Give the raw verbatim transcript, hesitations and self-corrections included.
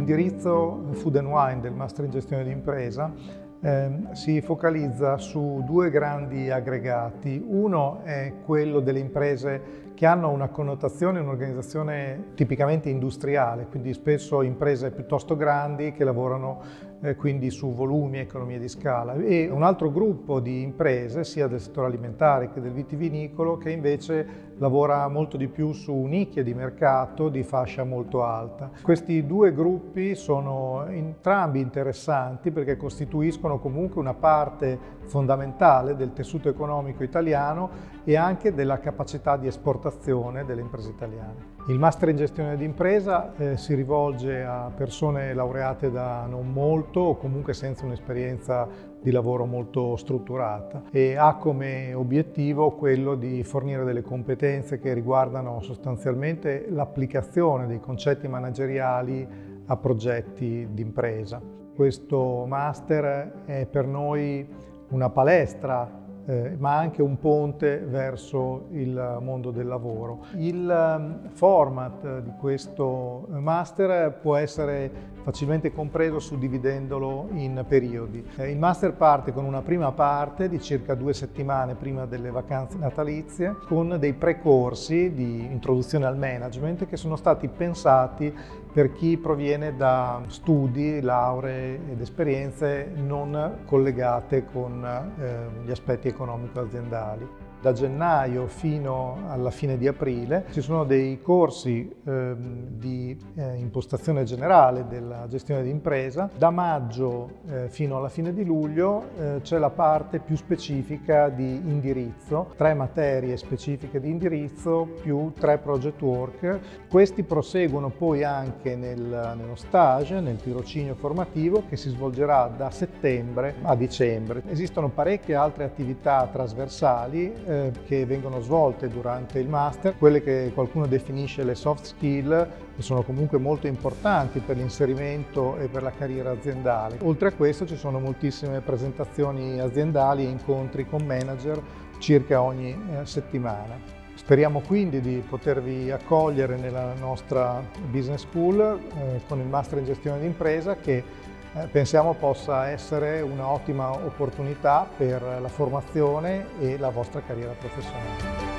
L'indirizzo Food and Wine del Master in Gestione d'Impresa eh, si focalizza su due grandi aggregati. Uno è quello delle imprese che hanno una connotazione, un'organizzazione tipicamente industriale, quindi spesso imprese piuttosto grandi che lavorano eh, quindi su volumi e economie di scala, e un altro gruppo di imprese, sia del settore alimentare che del vitivinicolo, che invece lavora molto di più su nicchie di mercato di fascia molto alta. Questi due gruppi sono entrambi interessanti perché costituiscono comunque una parte fondamentale del tessuto economico italiano e anche della capacità di esportazione delle imprese italiane. Il Master in Gestione d'Impresa eh, si rivolge a persone laureate da non molto o comunque senza un'esperienza di lavoro molto strutturata e ha come obiettivo quello di fornire delle competenze che riguardano sostanzialmente l'applicazione dei concetti manageriali a progetti d'impresa. Questo master è per noi una palestra Eh, ma anche un ponte verso il mondo del lavoro. Il um, format di questo master può essere facilmente compreso suddividendolo in periodi. Eh, il master parte con una prima parte di circa due settimane prima delle vacanze natalizie con dei precorsi di introduzione al management che sono stati pensati per chi proviene da studi, lauree ed esperienze non collegate con eh, gli aspetti economico-aziendali. Da gennaio fino alla fine di aprile ci sono dei corsi eh, di eh, impostazione generale della gestione d'impresa. Da maggio eh, fino alla fine di luglio eh, c'è la parte più specifica di indirizzo, tre materie specifiche di indirizzo più tre project work. Questi proseguono poi anche nel, nello stage, nel tirocinio formativo che si svolgerà da settembre a dicembre. Esistono parecchie altre attività trasversali che vengono svolte durante il master, quelle che qualcuno definisce le soft skill, che sono comunque molto importanti per l'inserimento e per la carriera aziendale. Oltre a questo ci sono moltissime presentazioni aziendali e incontri con manager circa ogni eh, settimana. Speriamo quindi di potervi accogliere nella nostra business school eh, con il master in gestione d'impresa che Eh, pensiamo possa essere un'ottima opportunità per la formazione e la vostra carriera professionale.